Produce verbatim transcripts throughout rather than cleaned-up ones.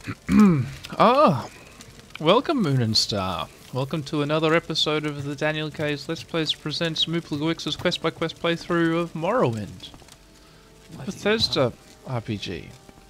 Ah, welcome Moon and Star. Welcome to another episode of the Daniel K's Let's Plays presents Mooplagwix's quest by quest playthrough of Morrowind. Bethesda R P G.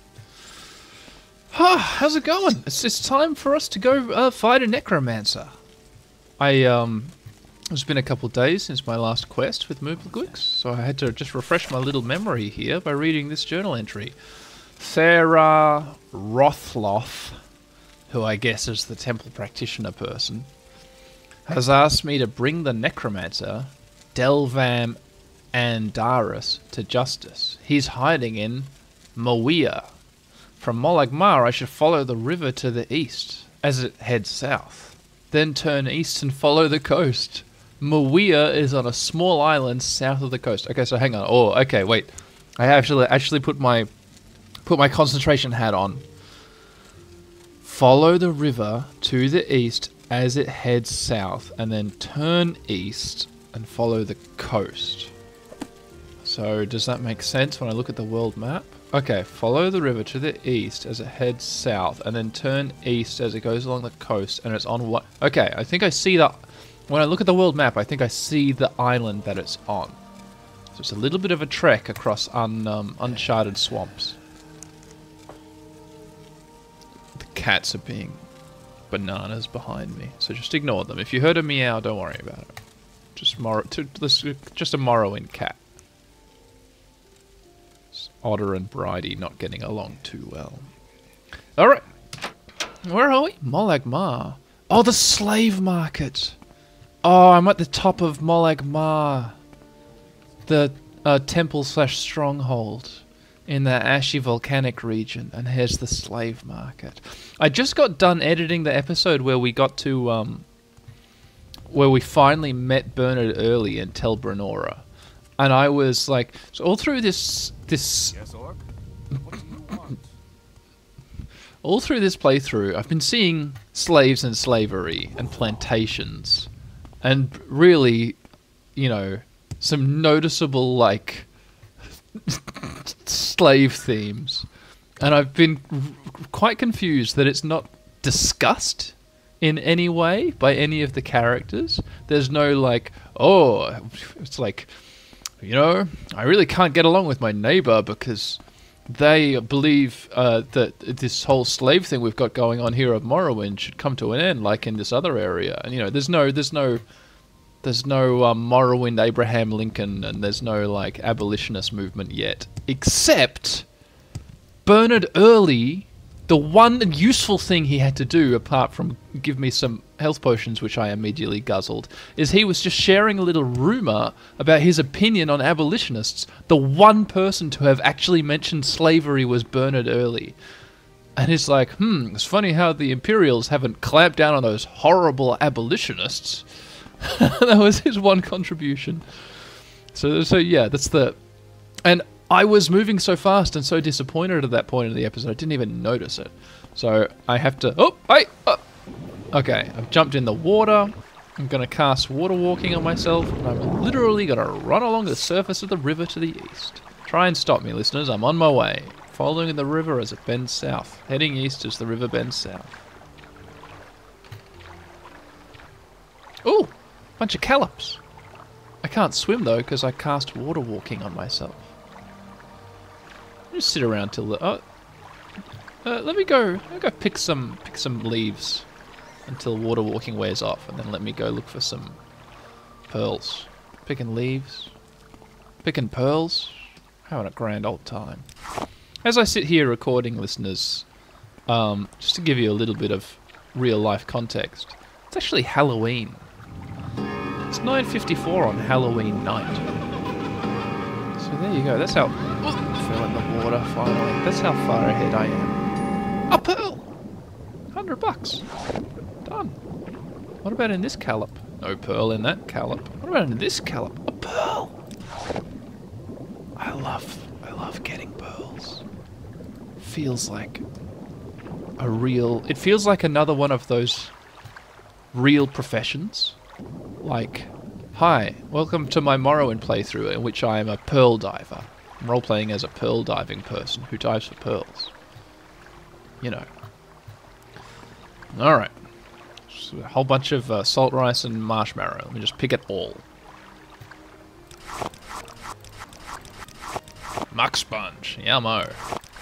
Ah, how's it going? It's, it's time for us to go uh, fight a necromancer. I, um, it's been a couple of days since my last quest with Mooplagwix, so I had to just refresh my little memory here by reading this journal entry. Thera Rothloth, who I guess is the temple practitioner person, has asked me to bring the necromancer, Delvam Andaris, to justice. He's hiding in Mawia. From Molag Mar, I should follow the river to the east, as it heads south. Then turn east and follow the coast. Mawia is on a small island south of the coast. Okay, so hang on. Oh, okay, wait. I actually actually put my put my concentration hat on. Follow the river to the east as it heads south, and then turn east and follow the coast. So, does that make sense when I look at the world map? Okay, follow the river to the east as it heads south, and then turn east as it goes along the coast, and it's on what? Okay, I think I see the... When I look at the world map, I think I see the island that it's on. So it's a little bit of a trek across un, um, uncharted swamps. The cats are being bananas behind me, so just ignore them. If you heard a meow, don't worry about it. Just, mor to, just a Morrowind cat. Otter and Bridie not getting along too well. Alright. Where are we? Molag Mar. Oh, the slave market. Oh, I'm at the top of Molag Mar. The uh, temple slash stronghold in the ashy volcanic region. And here's the slave market. I just got done editing the episode where we got to... Um, where we finally met Bernard Early in Tel Brenora. And I was like, so all through this, this, Yes, Orc? What do you want? all through this playthrough, I've been seeing slaves and slavery and plantations, and really, you know, some noticeable like slave themes, and I've been quite confused that it's not discussed in any way by any of the characters. There's no like, oh, it's like, you know, I really can't get along with my neighbor because they believe uh, that this whole slave thing we've got going on here of Morrowind should come to an end, like in this other area. And you know, there's no, there's no, there's no um, Morrowind Abraham Lincoln, and there's no like abolitionist movement yet, except Bernard Early. The one useful thing he had to do, apart from give me some health potions, which I immediately guzzled, is he was just sharing a little rumour about his opinion on abolitionists. The one person to have actually mentioned slavery was Bernard Early. And it's like, hmm, it's funny how the Imperials haven't clamped down on those horrible abolitionists. That was his one contribution. So, so yeah, that's the... And I was moving so fast and so disappointed at that point in the episode, I didn't even notice it. So I have to... Oh, hey! Oh. Okay, I've jumped in the water. I'm going to cast water walking on myself, and I'm literally going to run along the surface of the river to the east. Try and stop me, listeners. I'm on my way. Following the river as it bends south. Heading east as the river bends south. Ooh! Bunch of callops. I can't swim, though, because I cast water walking on myself. Just sit around till the... Oh, uh, let me go... Let me go pick some, pick some leaves until water walking wears off, and then let me go look for some pearls. Picking leaves. Picking pearls. Having a grand old time. As I sit here recording, listeners, um, just to give you a little bit of real-life context, it's actually Halloween. It's nine fifty-four on Halloween night. So there you go. That's how... Oh, fell in the water, finally. That's how far ahead I am. A pearl! Hundred bucks. Done. What about in this callop? No pearl in that callop. What about in this callop? A pearl! I love... I love getting pearls. Feels like a real... It feels like another one of those real professions. Like, hi, welcome to my Morrowind playthrough in which I am a pearl diver. I'm role-playing as a pearl diving person who dives for pearls. You know, Alright. A whole bunch of uh, salt rice and marshmallow. Let me just pick it all. Muck sponge. Yummo.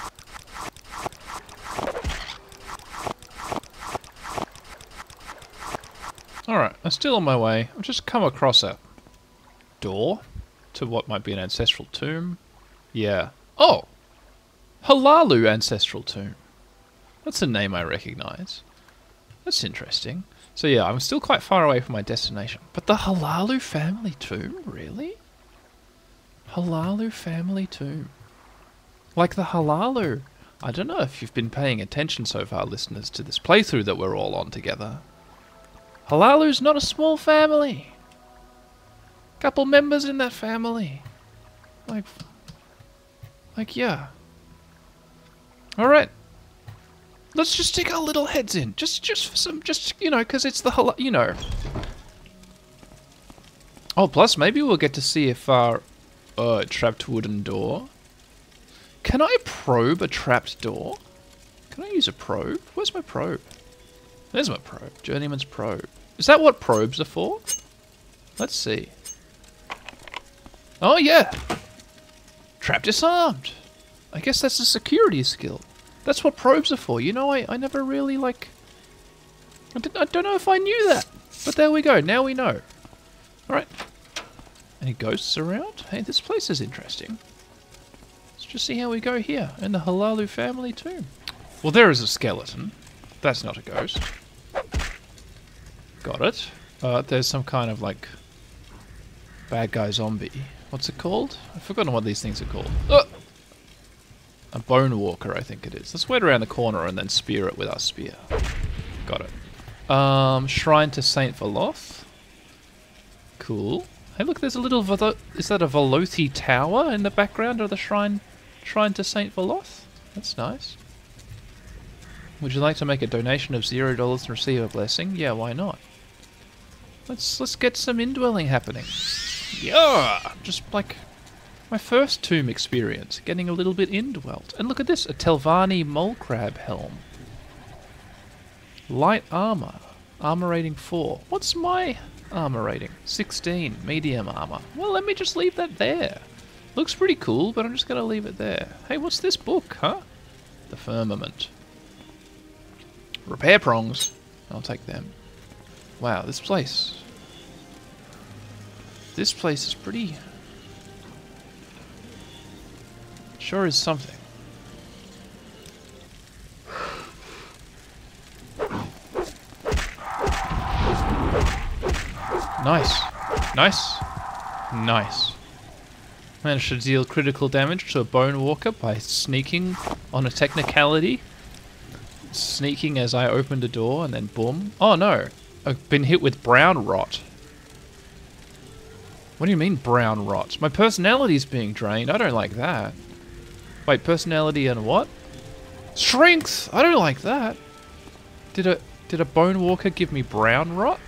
Alright, I'm still on my way. I've just come across a door to what might be an ancestral tomb. Yeah. Oh! Hlaalu Ancestral Tomb. That's a name I recognise. That's interesting. So yeah, I'm still quite far away from my destination. But the Hlaalu family tomb? Really? Hlaalu family tomb. Like the Hlaalu. I don't know if you've been paying attention so far, listeners, to this playthrough that we're all on together. Hlaalu's not a small family. Couple members in that family. Like... Like, yeah. Alright. Let's just stick our little heads in. Just, just for some, just, you know, because it's the whole, you know. Oh, plus maybe we'll get to see if our uh, trapped wooden door. Can I probe a trapped door? Can I use a probe? Where's my probe? There's my probe. Journeyman's probe. Is that what probes are for? Let's see. Oh, yeah. Trap disarmed. I guess that's a security skill. That's what probes are for. You know, I, I never really, like... I, didn't, I don't know if I knew that. But there we go. Now we know. Alright. Any ghosts around? Hey, this place is interesting. Let's just see how we go here. In the Hlaalu family tomb. Well, there is a skeleton. That's not a ghost. Got it. Uh, there's some kind of, like... bad guy zombie. What's it called? I've forgotten what these things are called. Oh! A bone walker, I think it is. Let's wait around the corner and then spear it with our spear. Got it. Um, shrine to Saint Veloth. Cool. Hey, look, there's a little... Velo is that a Velothi tower in the background of the shrine shrine to Saint Veloth? That's nice. Would you like to make a donation of zero dollars and receive a blessing? Yeah, why not? Let's let's get some indwelling happening. Yeah, just like my first tomb experience, getting a little bit indwelt. And look at this, a Telvanni mole crab helm. Light armor, armor rating four. What's my armor rating? sixteen, medium armor. Well, let me just leave that there. Looks pretty cool, but I'm just gonna leave it there. Hey, what's this book, huh? The Firmament. Repair prongs. I'll take them. Wow, this place. This place is pretty... Sure is something. Nice. Nice. Nice. Managed to deal critical damage to a bone walker by sneaking on a technicality. Sneaking as I opened a door and then boom. Oh no. I've been hit with brown rot. What do you mean brown rot? My personality's being drained. I don't like that. Wait, personality and what? Strength! I don't like that. Did a did a bone walker give me brown rot?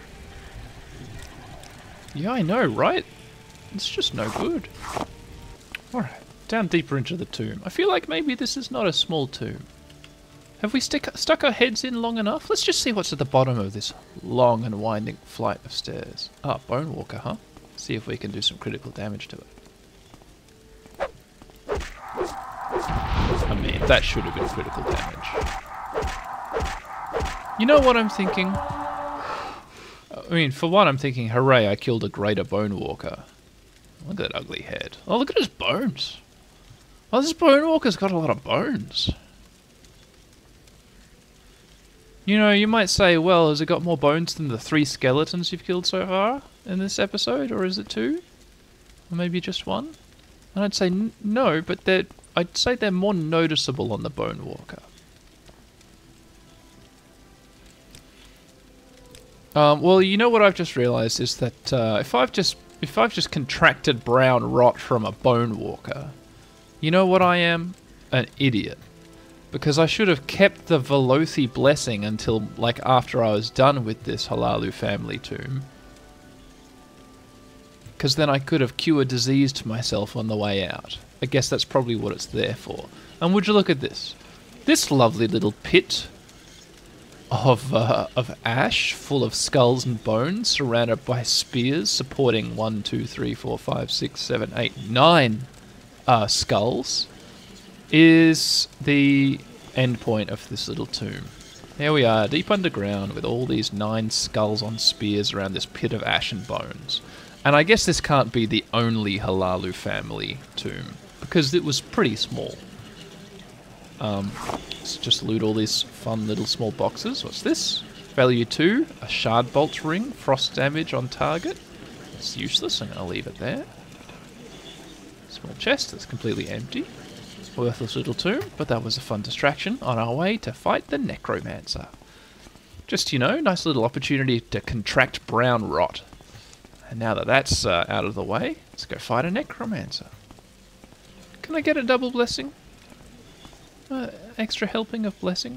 Yeah, I know, right? It's just no good. Alright, down deeper into the tomb. I feel like maybe this is not a small tomb. Have we stick, stuck our heads in long enough? Let's just see what's at the bottom of this long and winding flight of stairs. Ah, bone walker, huh? See if we can do some critical damage to it. I mean, that should have been critical damage. You know what I'm thinking? I mean, for one, I'm thinking, hooray, I killed a greater bone walker. Look at that ugly head. Oh, look at his bones. Oh, this bone walker's got a lot of bones. You know, you might say, well, has it got more bones than the three skeletons you've killed so far in this episode? Or is it two? Or maybe just one? And I'd say n no, but they're, I'd say they're more noticeable on the bone walker. Um, well, you know what I've just realised is that uh, if I've just if I've just contracted brown rot from a bone walker, you know what I am? An idiot. Because I should have kept the Velothi blessing until, like, after I was done with this Hlaalu family tomb. Because then I could have cured disease to myself on the way out. I guess that's probably what it's there for. And would you look at this? This lovely little pit of uh, of ash full of skulls and bones, surrounded by spears supporting one, two, three, four, five, six, seven, eight, nine uh, skulls, is the end point of this little tomb. There we are, deep underground, with all these nine skulls on spears around this pit of ash and bones. And I guess this can't be the only Hlaalu family tomb, because it was pretty small. Um, let's just loot all these fun little small boxes. What's this? Value two, a shard bolt ring, frost damage on target. It's useless, I'm going to leave it there. Small chest that's completely empty. Worthless little tomb, but that was a fun distraction on our way to fight the Necromancer. Just, you know, nice little opportunity to contract brown rot. And now that that's uh, out of the way, let's go fight a Necromancer. Can I get a double blessing? Uh, extra helping of blessing?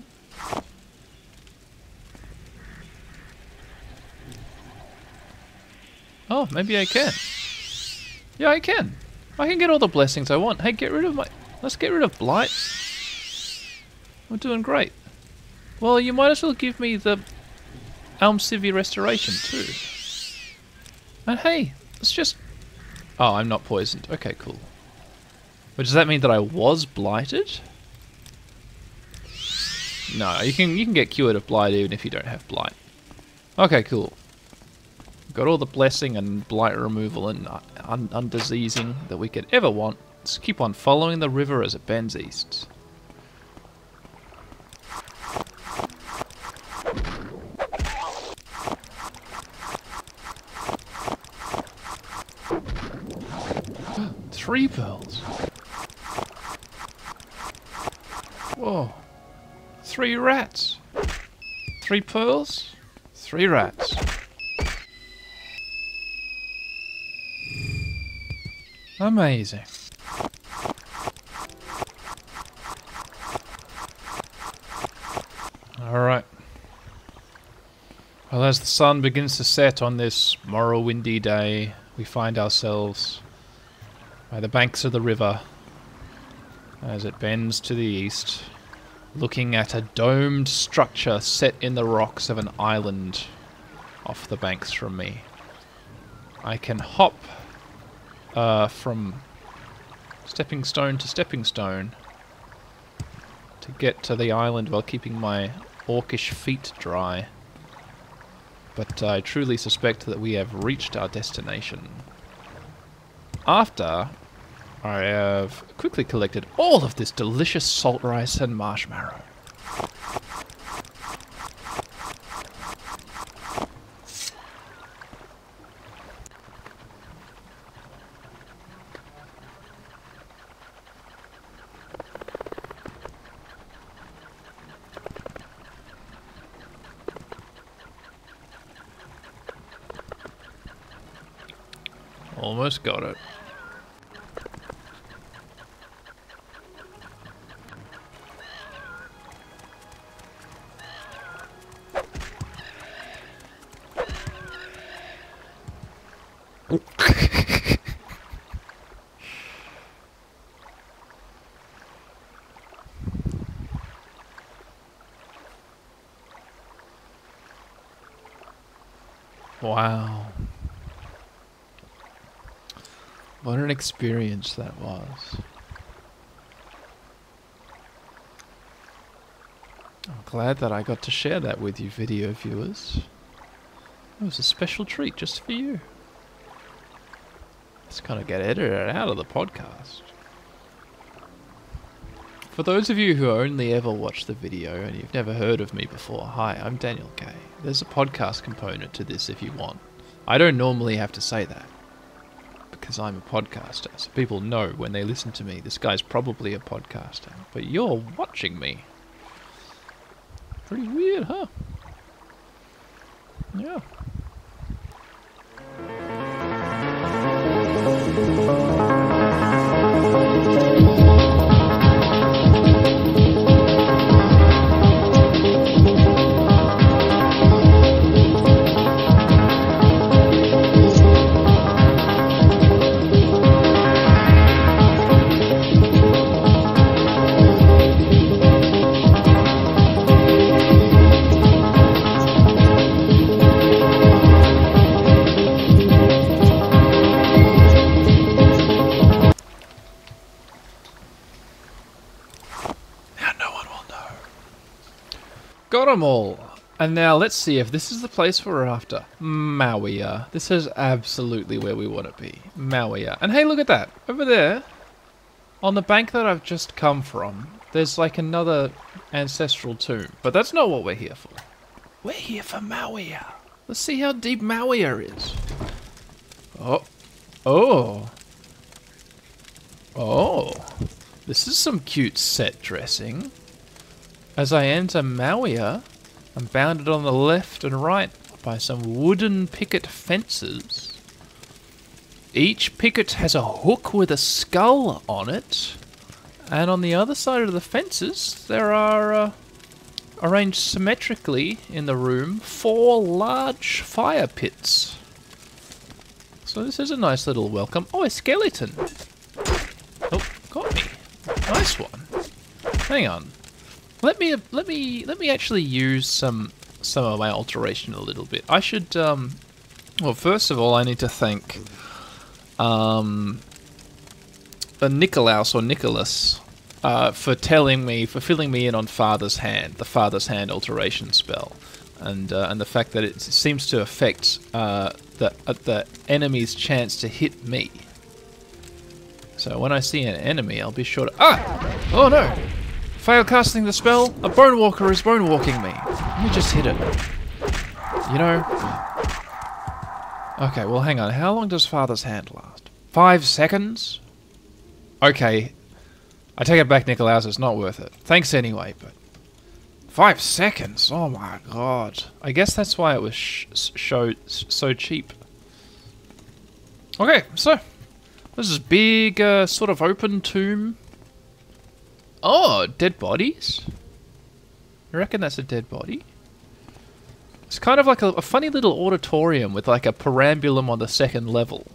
Oh, maybe I can. Yeah, I can. I can get all the blessings I want. Hey, get rid of my... Let's get rid of Blight. We're doing great. Well, you might as well give me the Almsivir Restoration too. And hey, let's just... Oh, I'm not poisoned. Okay, cool. But does that mean that I was blighted? No, you can you can get cured of blight even if you don't have blight. Okay, cool. Got all the blessing and blight removal and un undiseasing that we could ever want. Let's keep on following the river as it bends east. Three pearls. Whoa. Three rats. Three pearls. Three rats. Amazing. Alright. Well, as the sun begins to set on this Morrowindy day, we find ourselves by the banks of the river as it bends to the east, looking at a domed structure set in the rocks of an island off the banks from me. I can hop uh, from stepping stone to stepping stone to get to the island while keeping my orcish feet dry. But I truly suspect that we have reached our destination. After I have quickly collected all of this delicious salt rice and marshmallow. Almost got it. Wow. What an experience that was. I'm glad that I got to share that with you, video viewers. It was a special treat just for you. It's kind of get edited out of the podcast. For those of you who only ever watch the video and you've never heard of me before, hi, I'm Daniel K. There's a podcast component to this if you want. I don't normally have to say that, because I'm a podcaster, so people know when they listen to me, this guy's probably a podcaster. But you're watching me. Pretty weird, huh? Yeah. Got them all. And now let's see if this is the place we're after. Mawia. This is absolutely where we want to be. Mawia. And hey, look at that. Over there, on the bank that I've just come from, there's like another ancestral tomb. But that's not what we're here for. We're here for Mawia. Let's see how deep Mawia is. Oh. Oh. Oh. This is some cute set dressing. As I enter Mawia, I'm bounded on the left and right by some wooden picket fences. Each picket has a hook with a skull on it. And on the other side of the fences, there are, uh, arranged symmetrically in the room, four large fire pits. So this is a nice little welcome. Oh, a skeleton. Oh, got me. Nice one. Hang on. Let me let me let me actually use some some of my alteration a little bit. I should um well, first of all I need to thank um uh, Nicolaus or Nicholas uh, for telling me for filling me in on Father's Hand, the Father's Hand alteration spell. And uh, and the fact that it seems to affect uh, the uh, the enemy's chance to hit me. So when I see an enemy, I'll be sure to ah! Oh no! Fail casting the spell. A bone walker is bone walking me. Let me just hit it. You know. Okay, well hang on. How long does Father's Hand last? Five seconds? Okay. I take it back, Nicolaus. It's not worth it. Thanks anyway, but five seconds. Oh my god. I guess that's why it was sh show so cheap. Okay, so this is big, uh, sort of open tomb. Oh, dead bodies? I reckon that's a dead body. It's kind of like a, a funny little auditorium with like a perambulum on the second level.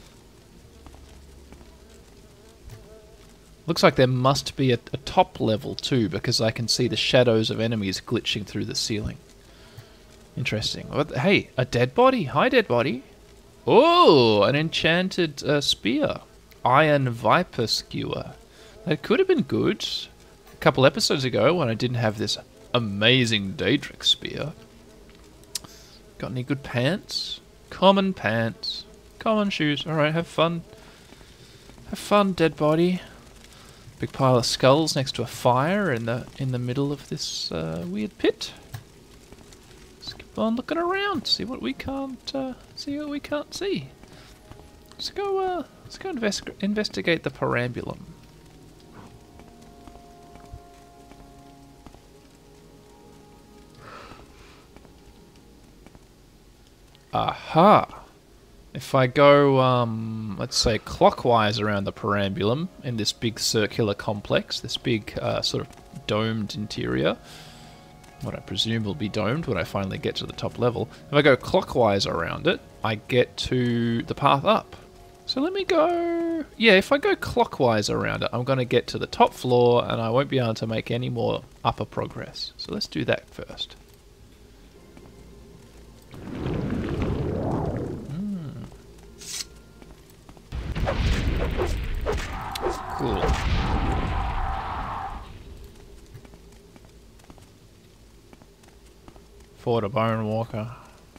Looks like there must be a, a top level too, because I can see the shadows of enemies glitching through the ceiling. Interesting. What, hey, a dead body? Hi, dead body. Oh, an enchanted uh, spear. Iron Viper Skewer. That could have been good a couple episodes ago when I didn't have this amazing Daedric spear. Got any good pants? Common pants. Common shoes. Alright, have fun. Have fun, dead body. Big pile of skulls next to a fire in the in the middle of this uh, weird pit. Let's keep on looking around, see what we can't uh, see what we can't see. Let's go uh, let's go invest investigate the perambulum. Aha! If I go, um, let's say clockwise around the perambulum in this big circular complex, this big uh, sort of domed interior, what I presume will be domed when I finally get to the top level. If I go clockwise around it, I get to the path up. So let me go... Yeah, if I go clockwise around it, I'm going to get to the top floor and I won't be able to make any more upper progress. So let's do that first. Cool. Ford a Bone Walker.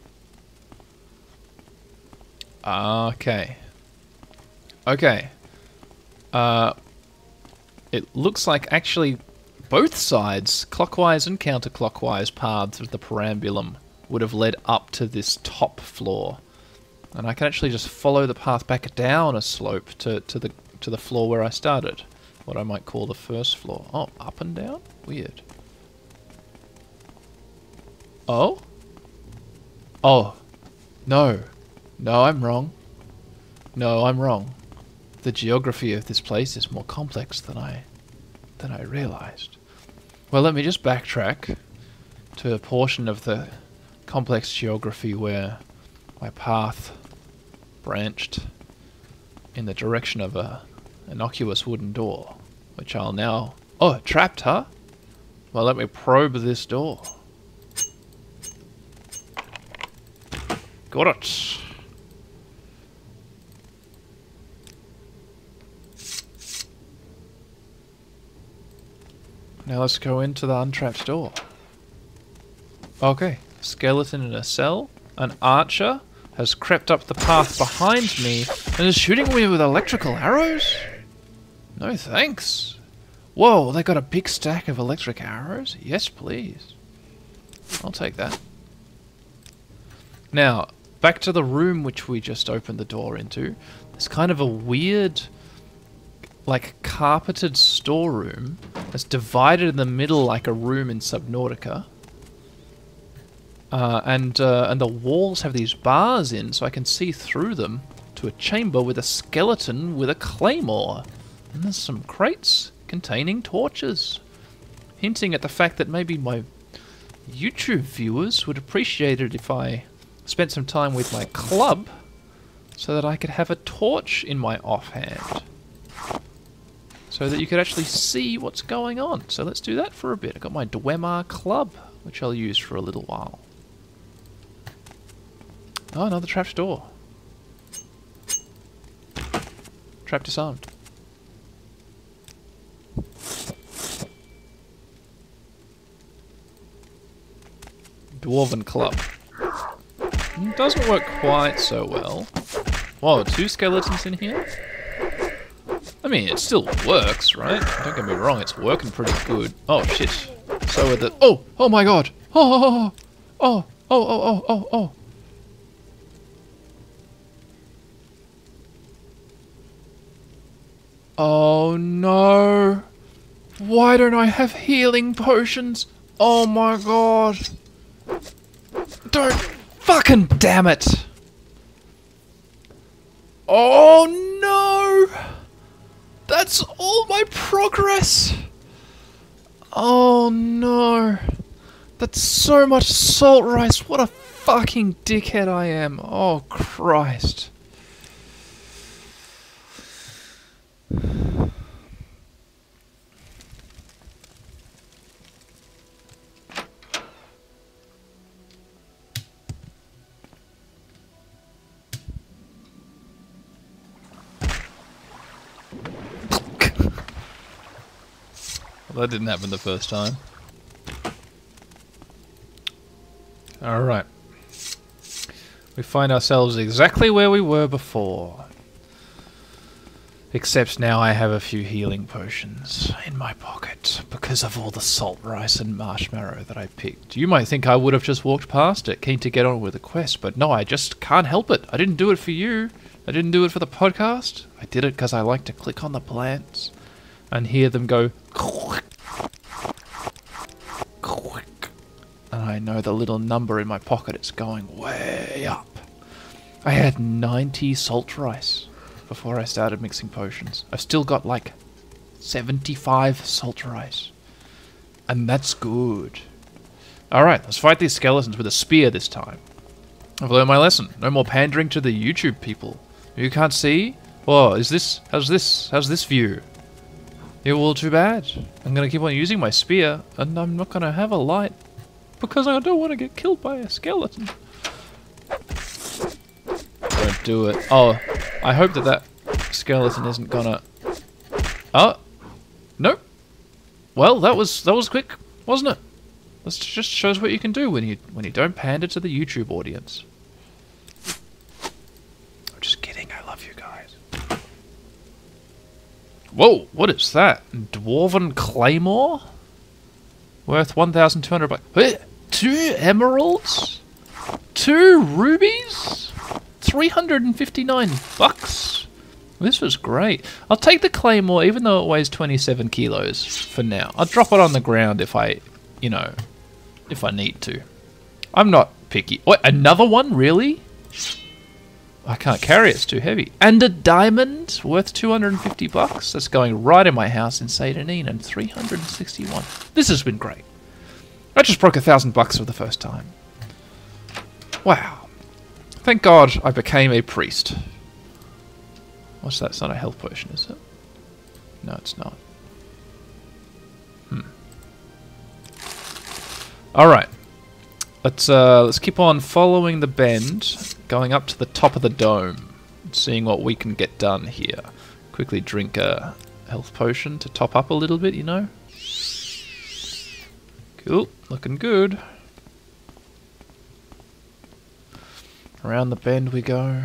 Okay. Okay. Uh, it looks like actually both sides, clockwise and counterclockwise paths of the perambulum would have led up to this top floor. And I can actually just follow the path back down a slope to, to the to the floor where I started. What I might call the first floor. Oh, up and down? Weird. Oh? Oh. No. No, I'm wrong. No, I'm wrong. The geography of this place is more complex than I than I realized. Well, let me just backtrack to a portion of the complex geography where my path branched in the direction of a innocuous wooden door, which I'll now... Oh, trapped, huh? Well, let me probe this door. Got it. Now let's go into the untrapped door. Okay. Skeleton in a cell. An archer has crept up the path behind me and is shooting me with electrical arrows? No thanks. Whoa, they got a big stack of electric arrows? Yes, please. I'll take that. Now, back to the room which we just opened the door into. It's kind of a weird, like, carpeted storeroom that's divided in the middle like a room in Subnautica. Uh, and, uh, and the walls have these bars in, so I can see through them to a chamber with a skeleton with a claymore. And there's some crates containing torches, hinting at the fact that maybe my YouTube viewers would appreciate it if I spent some time with my club so that I could have a torch in my offhand, so that you could actually see what's going on. So let's do that for a bit. I've got my Dwemer club, which I'll use for a little while. Oh, another trapped door. Trap disarmed. Dwarven club. It doesn't work quite so well. Whoa, two skeletons in here? I mean, it still works, right? Don't get me wrong, it's working pretty good. Oh, shit. So are the... Oh! Oh my god! Oh! Oh! Oh! Oh! Oh! Oh! Oh! Oh no! Why don't I have healing potions? Oh my god! Don't fucking damn it! Oh no! That's all my progress! Oh no! That's so much salt rice! What a fucking dickhead I am! Oh Christ! Well, that didn't happen the first time. Alright. We find ourselves exactly where we were before. Except now I have a few healing potions in my pocket because of all the salt rice and marshmallow that I picked. You might think I would have just walked past it, keen to get on with the quest, but no, I just can't help it. I didn't do it for you. I didn't do it for the podcast. I did it because I like to click on the plants and hear them go quick, quick. And I know the little number in my pocket is going way up. I had ninety salt rice before I started mixing potions. I've still got like seventy-five salt rice. And that's good. Alright, let's fight these skeletons with a spear this time. I've learned my lesson. No more pandering to the YouTube people. You can't see? Oh, is this... How's this? How's this view? Yeah, well, too bad. I'm gonna keep on using my spear, and I'm not gonna have a light. Because I don't want to get killed by a skeleton. Don't do it. Oh, I hope that that skeleton isn't gonna... Oh, nope. Well, that was that was quick, wasn't it? This just shows what you can do when you when you don't pander to the YouTube audience. I'm just kidding. I love you guys. Whoa, what is that? Dwarven claymore, worth one thousand two hundred bucks. Wait, two emeralds, two rubies. three hundred fifty-nine bucks. This was great. I'll take the claymore even though it weighs twenty-seven kilos for now. I'll drop it on the ground if I, you know, if I need to. I'm not picky. Wait, another one? Really? I can't carry it. It's too heavy. And a diamond worth two hundred fifty bucks. That's going right in my house in Saint Denis, and three hundred sixty-one. This has been great. I just broke a thousand bucks for the first time. Wow. Thank God I became a priest. What's that? It's not a health potion, is it? No, it's not. Hmm. Alright. Let's uh, let's keep on following the bend, going up to the top of the dome, seeing what we can get done here. Quickly drink a health potion to top up a little bit, you know? Cool. Looking good. Around the bend we go.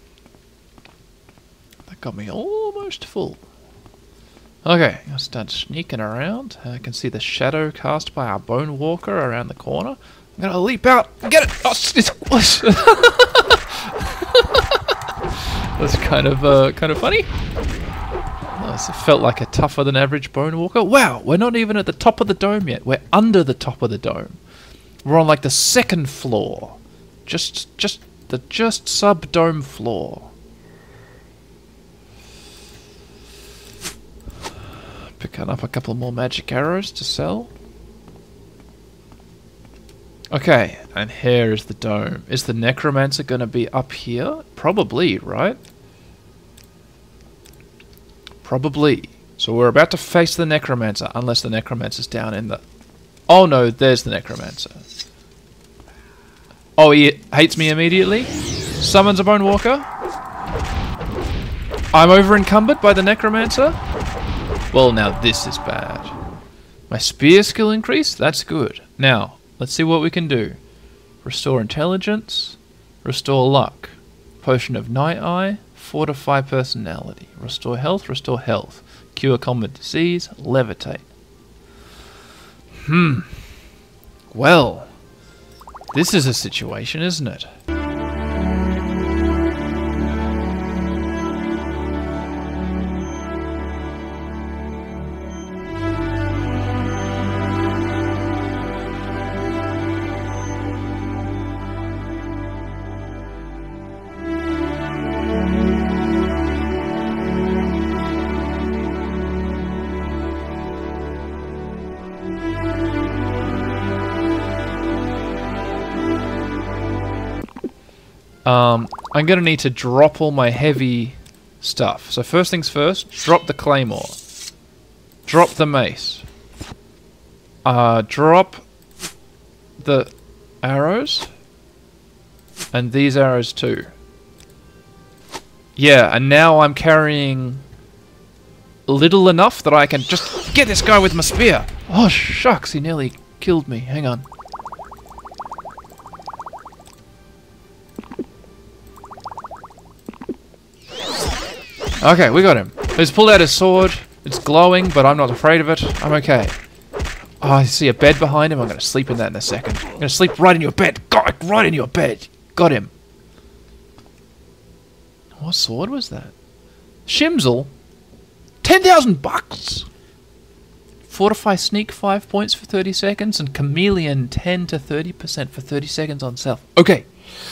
That got me almost full. Okay, I'll start sneaking around. I can see the shadow cast by our Bone Walker around the corner. I'm gonna leap out and get it! Oh, it's, that's kind of, uh, kind of funny. Oh, so it felt like a tougher than average Bone Walker. Wow, we're not even at the top of the dome yet. We're under the top of the dome. We're on like the second floor. Just, just, the just sub-dome floor. Picking up a couple more magic arrows to sell. Okay, and here is the dome. Is the Necromancer going to be up here? Probably, right? Probably. So we're about to face the Necromancer, unless the Necromancer's down in the... Oh no, there's the Necromancer. Oh, he hates me immediately. Summons a Bone Walker. I'm over encumbered by the Necromancer. Well, now this is bad. My spear skill increased? That's good. Now, let's see what we can do. Restore intelligence. Restore luck. Potion of Night Eye. Fortify personality. Restore health. Restore health. Cure common disease. Levitate. Hmm. Well, this is a situation, isn't it? Um, I'm going to need to drop all my heavy stuff. So first things first, drop the claymore. Drop the mace. Uh, drop the arrows. And these arrows too. Yeah, and now I'm carrying little enough that I can just get this guy with my spear. Oh shucks, he nearly killed me. Hang on. Okay, we got him. He's pulled out his sword. It's glowing, but I'm not afraid of it. I'm okay. Oh, I see a bed behind him. I'm going to sleep in that in a second. I'm going to sleep right in your bed. Got right in your bed. Got him. What sword was that? Shimzel? ten thousand bucks! Fortify Sneak five points for thirty seconds and Chameleon ten to thirty percent for thirty seconds on self. Okay.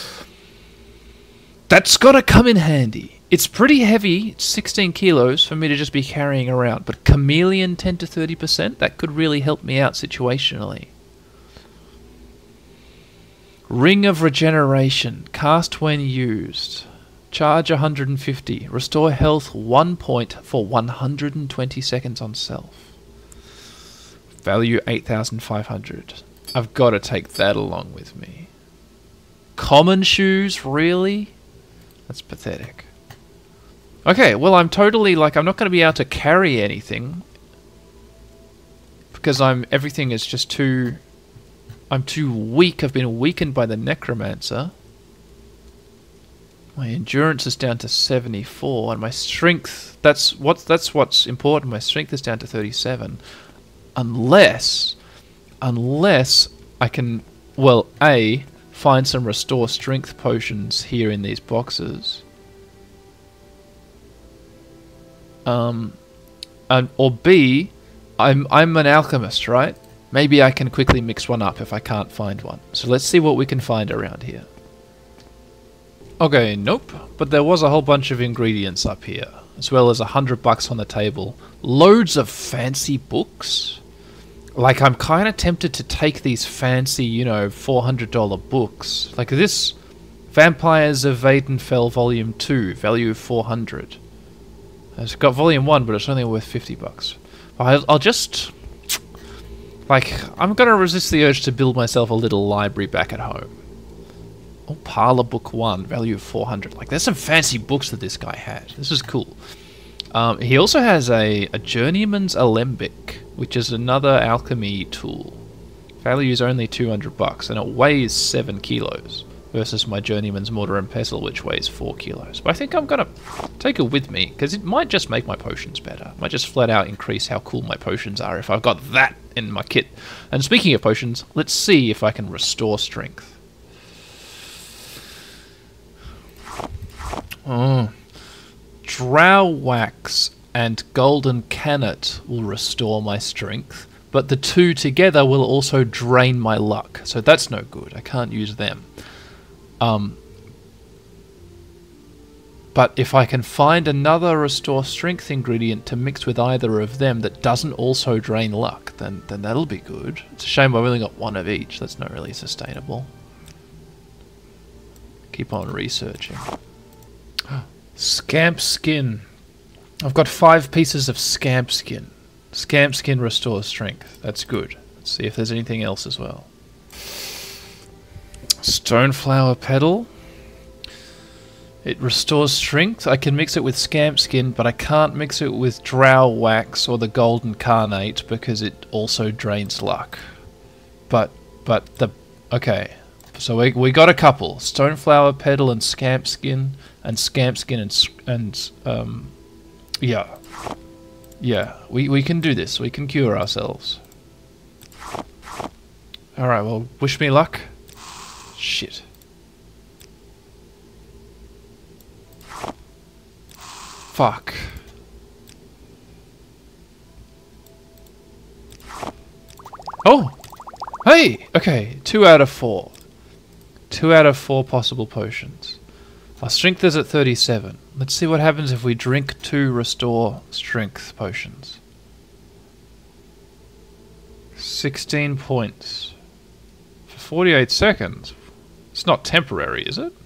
That's got to come in handy. It's pretty heavy, it's sixteen kilos for me to just be carrying around, but Chameleon ten to thirty percent, that could really help me out situationally. Ring of Regeneration, cast when used. Charge one hundred fifty, restore health one point for one hundred twenty seconds on self. Value eight thousand five hundred. I've got to take that along with me. Common shoes, really? That's pathetic. Okay, well I'm totally, like, I'm not going to be able to carry anything. Because I'm, everything is just too, I'm too weak. I've been weakened by the Necromancer. My endurance is down to seventy-four, and my strength, that's what's, that's what's important, my strength is down to thirty-seven. Unless, unless I can, well, A, find some restore strength potions here in these boxes. Um, and, or B, I'm I'm an alchemist, right? Maybe I can quickly mix one up if I can't find one. So let's see what we can find around here. Okay, nope. But there was a whole bunch of ingredients up here, as well as a hundred bucks on the table. Loads of fancy books. Like, I'm kind of tempted to take these fancy, you know, four hundred dollar books. Like this, Vampires of Vaidenfell Volume two, value four hundred. It's got volume one, but it's only worth fifty bucks. I'll, I'll just, like, I'm gonna resist the urge to build myself a little library back at home. Oh, Parlor Book one, value of four hundred. Like, there's some fancy books that this guy had. This is cool. Um, he also has a, a Journeyman's Alembic, which is another alchemy tool. Value is only two hundred bucks, and it weighs seven kilos. versus my Journeyman's Mortar and Pestle, which weighs four kilos. But I think I'm going to take it with me, because it might just make my potions better. It might just flat out increase how cool my potions are if I've got that in my kit. And speaking of potions, let's see if I can restore strength. Oh. Drow Wax and Golden Cannet will restore my strength, but the two together will also drain my luck, so that's no good. I can't use them. Um, but if I can find another restore strength ingredient to mix with either of them that doesn't also drain luck, then then that'll be good. It's a shame I've only got one of each. That's not really sustainable. Keep on researching. Scamp Skin. I've got five pieces of Scamp Skin. Scamp Skin restores strength. That's good. Let's see if there's anything else as well. Stoneflower Petal. It restores strength. I can mix it with Scamp Skin, but I can't mix it with Drow Wax or the Golden Carnate because it also drains luck. But, but the... Okay. So we, we got a couple. Stoneflower Petal and Scamp Skin, and Scamp Skin and... and um, yeah. Yeah, we, we can do this. We can cure ourselves. Alright, well, wish me luck. Shit. Fuck. Oh! Hey! Okay, two out of four. Two out of four possible potions. Our strength is at thirty-seven. Let's see what happens if we drink two restore strength potions. sixteen points. For forty-eight seconds. It's not temporary, is it?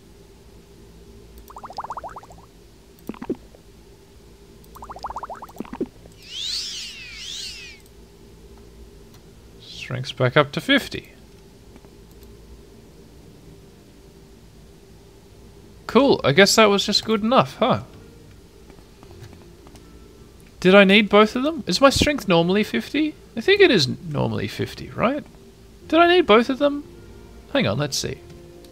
Strength's back up to fifty. Cool, I guess that was just good enough, huh? Did I need both of them? Is my strength normally fifty? I think it is normally fifty, right? Did I need both of them? Hang on, let's see.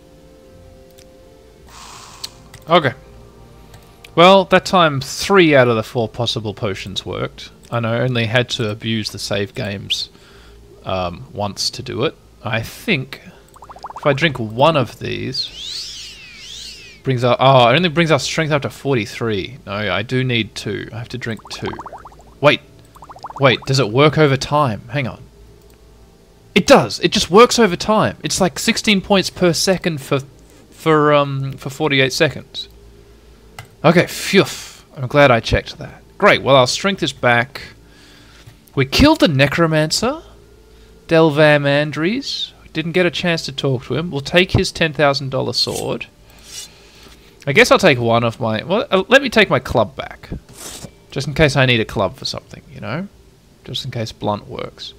Okay. Well, that time three out of the four possible potions worked. And I only had to abuse the save games um, once to do it. I think if I drink one of these, brings our oh, it only brings our strength up to forty-three. No, I do need two. I have to drink two. Wait, wait, does it work over time? Hang on. It does. It just works over time. It's like sixteen points per second for for um for forty-eight seconds. Okay, phew. I'm glad I checked that. Great. Well, our strength is back. We killed the Necromancer, Delvam Andries. Didn't get a chance to talk to him. We'll take his ten thousand dollar sword. I guess I'll take one of my... Well, uh, let me take my club back. Just in case I need a club for something, you know? Just in case blunt works.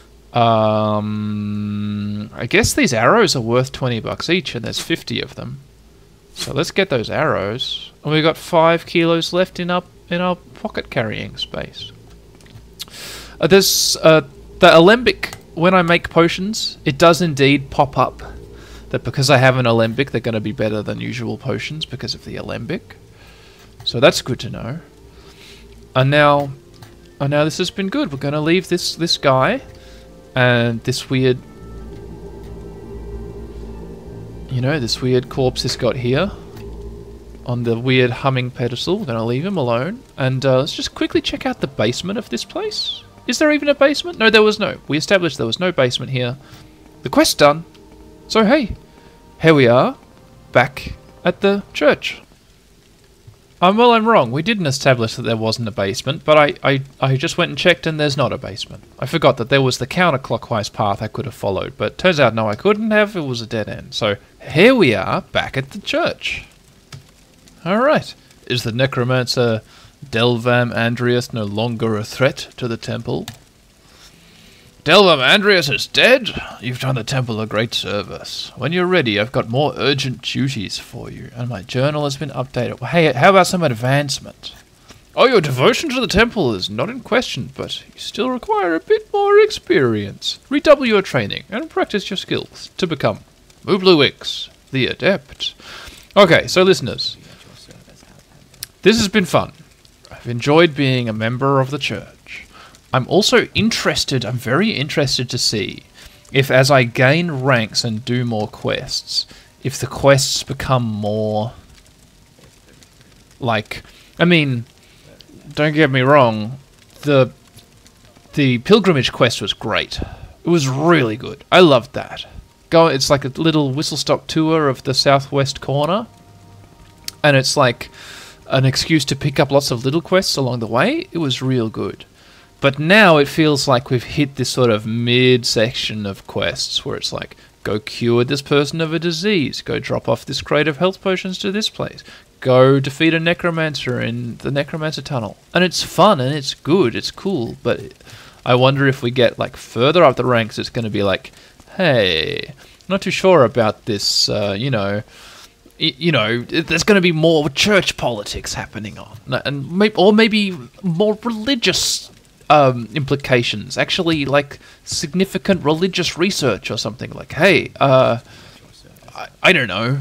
Um, I guess these arrows are worth twenty bucks each, and there's fifty of them. So let's get those arrows. And we've got five kilos left in our, in our pocket carrying space. Uh, there's uh, the alembic. When I make potions, it does indeed pop up that because I have an alembic, they're going to be better than usual potions because of the alembic. So that's good to know. And now, and now this has been good. We're going to leave this this guy and this weird, you know, this weird corpse he's got here on the weird humming pedestal. We're going to leave him alone. And uh, let's just quickly check out the basement of this place. Is there even a basement? No, there was no. We established there was no basement here. The quest's done. So hey, here we are, back at the church. Um, well, I'm wrong. We didn't establish that there wasn't a basement, but I, I, I just went and checked and there's not a basement. I forgot that there was the counterclockwise path I could have followed, but turns out no, I couldn't have. It was a dead end. So here we are, back at the church. Alright. Is the necromancer Delvam Andrius no longer a threat to the temple? Delvam Andrius is dead? You've done the temple a great service. When you're ready, I've got more urgent duties for you, and my journal has been updated. Well, hey, how about some advancement? Oh, your devotion to the temple is not in question, but you still require a bit more experience. Redouble your training and practice your skills to become Moobluix. the adept. Okay, so listeners, this has been fun. I've enjoyed being a member of the church. I'm also interested, I'm very interested to see if as I gain ranks and do more quests, if the quests become more like, I mean, don't get me wrong, the the pilgrimage quest was great. It was really good. I loved that. Go, it's like a little whistle-stop tour of the southwest corner, and it's like an excuse to pick up lots of little quests along the way. It was real good. But now it feels like we've hit this sort of mid-section of quests where it's like, go cure this person of a disease, go drop off this crate of health potions to this place, go defeat a necromancer in the necromancer tunnel. And it's fun and it's good, it's cool, but I wonder if we get like further up the ranks, it's going to be like, hey, not too sure about this, uh, you know, y- you know, there's going to be more church politics happening on, and maybe, or maybe more religious um, implications, actually like significant religious research or something. Like, hey, uh, I, I don't know.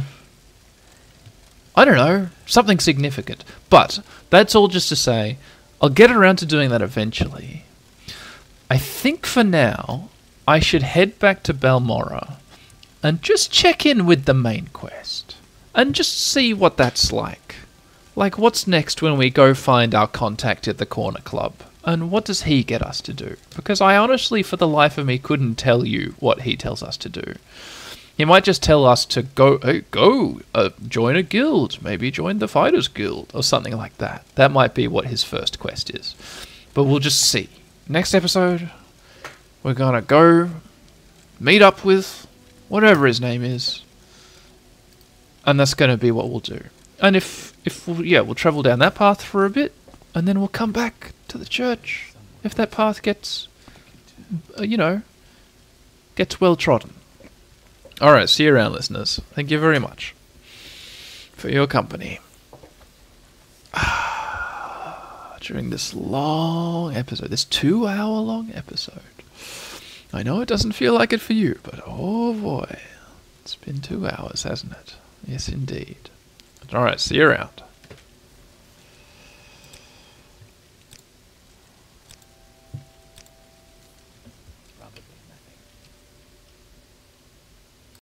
I don't know, something significant. But that's all just to say, I'll get around to doing that eventually. I think for now, I should head back to Balmorra and just check in with the main quest and just see what that's like. Like, what's next when we go find our contact at the Corner Club? And what does he get us to do? Because I honestly, for the life of me, couldn't tell you what he tells us to do. He might just tell us to go, hey, go, uh, join a guild, maybe join the Fighters Guild, or something like that. That might be what his first quest is. But we'll just see. Next episode, we're gonna go meet up with whatever his name is, and that's gonna be what we'll do. And if, if we'll, yeah, we'll travel down that path for a bit, and then we'll come back to the church if that path gets, uh, you know, gets well trodden. Alright, see you around, listeners. Thank you very much for your company during this long episode, this two hour long episode. I know it doesn't feel like it for you, but oh boy, it's been two hours, hasn't it? Yes, indeed. Alright, see you around.